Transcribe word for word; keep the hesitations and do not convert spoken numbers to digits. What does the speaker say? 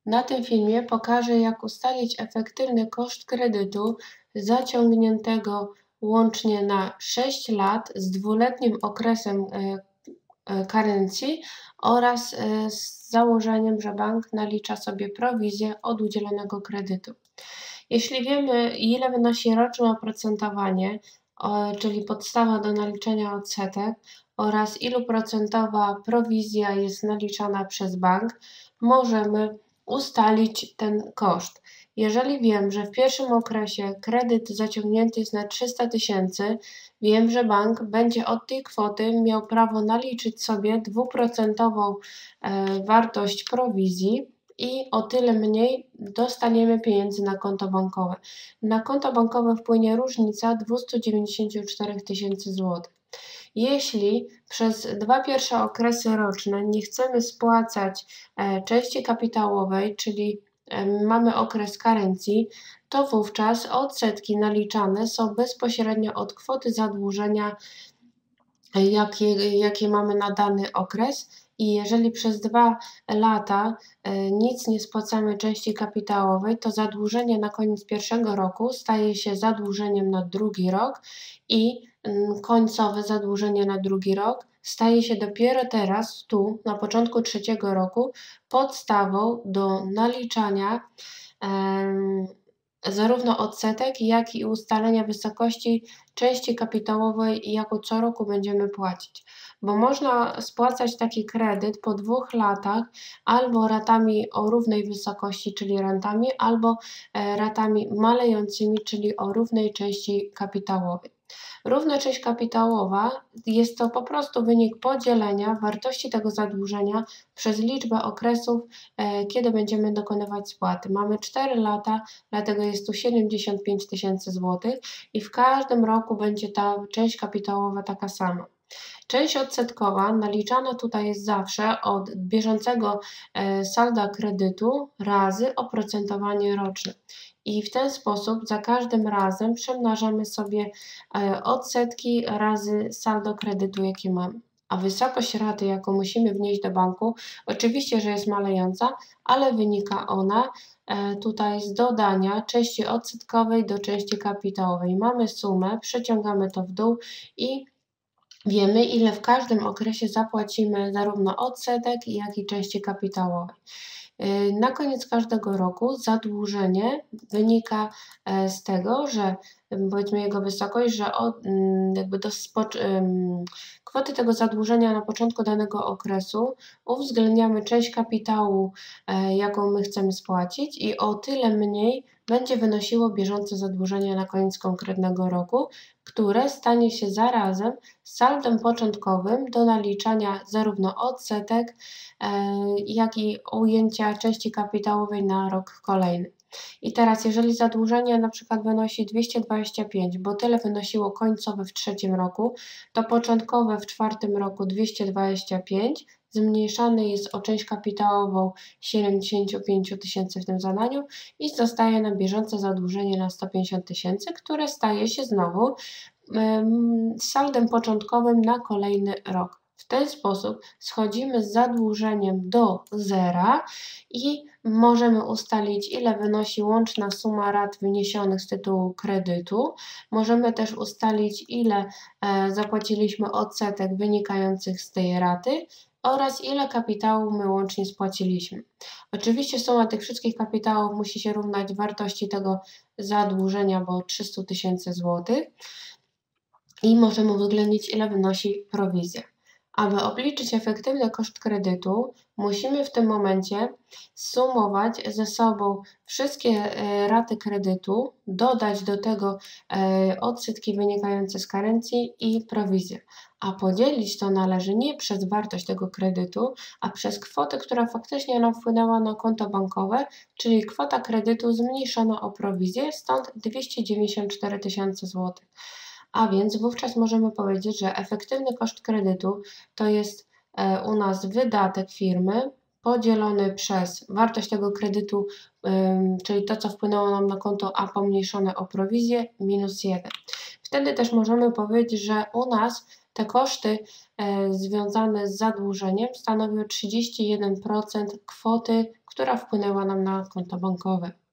Na tym filmie pokażę, jak ustalić efektywny koszt kredytu zaciągniętego łącznie na sześć lat z dwuletnim okresem e, e, karencji oraz e, z założeniem, że bank nalicza sobie prowizję od udzielonego kredytu. Jeśli wiemy, ile wynosi roczne oprocentowanie, o, czyli podstawa do naliczenia odsetek, oraz ilu procentowa prowizja jest naliczana przez bank, możemy ustalić ten koszt. Jeżeli wiem, że w pierwszym okresie kredyt zaciągnięty jest na trzysta tysięcy, wiem, że bank będzie od tej kwoty miał prawo naliczyć sobie dwuprocentową e, wartość prowizji i o tyle mniej dostaniemy pieniędzy na konto bankowe. Na konto bankowe wpłynie różnica dwieście dziewięćdziesiąt cztery tysiące złotych. Jeśli przez dwa pierwsze okresy roczne nie chcemy spłacać e, części kapitałowej, czyli e, mamy okres karencji, to wówczas odsetki naliczane są bezpośrednio od kwoty zadłużenia, e, jakie, jakie mamy na dany okres. I jeżeli przez dwa lata e, nic nie spłacamy części kapitałowej, to zadłużenie na koniec pierwszego roku staje się zadłużeniem na drugi rok i mm, końcowe zadłużenie na drugi rok staje się dopiero teraz, tu, na początku trzeciego roku, podstawą do naliczania em, zarówno odsetek, jak i ustalenia wysokości części kapitałowej, jaką co roku będziemy płacić. Bo można spłacać taki kredyt po dwóch latach albo ratami o równej wysokości, czyli rentami, albo e, ratami malejącymi, czyli o równej części kapitałowej. Równa część kapitałowa jest to po prostu wynik podzielenia wartości tego zadłużenia przez liczbę okresów, e, kiedy będziemy dokonywać spłaty. Mamy cztery lata, dlatego jest tu siedemdziesiąt pięć tysięcy złotych i w każdym roku będzie ta część kapitałowa taka sama. Część odsetkowa naliczana tutaj jest zawsze od bieżącego e, salda kredytu razy oprocentowanie roczne. I w ten sposób za każdym razem przemnażamy sobie e, odsetki razy saldo kredytu, jakie mamy. A wysokość raty, jaką musimy wnieść do banku, oczywiście, że jest malejąca, ale wynika ona e, tutaj z dodania części odsetkowej do części kapitałowej. Mamy sumę, przeciągamy to w dół i wiemy, ile w każdym okresie zapłacimy zarówno odsetek, jak i części kapitałowej. Na koniec każdego roku zadłużenie wynika z tego, że powiedzmy jego wysokość, że od, jakby do kwoty tego zadłużenia na początku danego okresu uwzględniamy część kapitału, jaką my chcemy spłacić i o tyle mniej będzie wynosiło bieżące zadłużenie na koniec konkretnego roku, które stanie się zarazem saldem początkowym do naliczania zarówno odsetek, jak i ujęcia części kapitałowej na rok kolejny. I teraz, jeżeli zadłużenie na przykład wynosi dwieście dwadzieścia pięć, bo tyle wynosiło końcowe w trzecim roku, to początkowe w czwartym roku dwieście dwadzieścia pięć zmniejszane jest o część kapitałową siedemdziesiąt pięć tysięcy w tym zadaniu i zostaje nam bieżące zadłużenie na sto pięćdziesiąt tysięcy, które staje się znowu um, saldem początkowym na kolejny rok. W ten sposób schodzimy z zadłużeniem do zera i możemy ustalić, ile wynosi łączna suma rat wyniesionych z tytułu kredytu. Możemy też ustalić, ile e, zapłaciliśmy odsetek wynikających z tej raty oraz ile kapitału my łącznie spłaciliśmy. Oczywiście suma tych wszystkich kapitałów musi się równać wartości tego zadłużenia, bo trzysta tysięcy złotych i możemy uwzględnić, ile wynosi prowizja. Aby obliczyć efektywny koszt kredytu, musimy w tym momencie sumować ze sobą wszystkie raty kredytu, dodać do tego odsetki wynikające z karencji i prowizję. A podzielić to należy nie przez wartość tego kredytu, a przez kwotę, która faktycznie nam wpłynęła na konto bankowe, czyli kwota kredytu zmniejszona o prowizję, stąd dwieście dziewięćdziesiąt cztery tysiące złotych. A więc wówczas możemy powiedzieć, że efektywny koszt kredytu to jest u nas wydatek firmy podzielony przez wartość tego kredytu, czyli to, co wpłynęło nam na konto, a pomniejszone o prowizję, minus jeden. Wtedy też możemy powiedzieć, że u nas te koszty związane z zadłużeniem stanowią trzydzieści jeden procent kwoty, która wpłynęła nam na konto bankowe.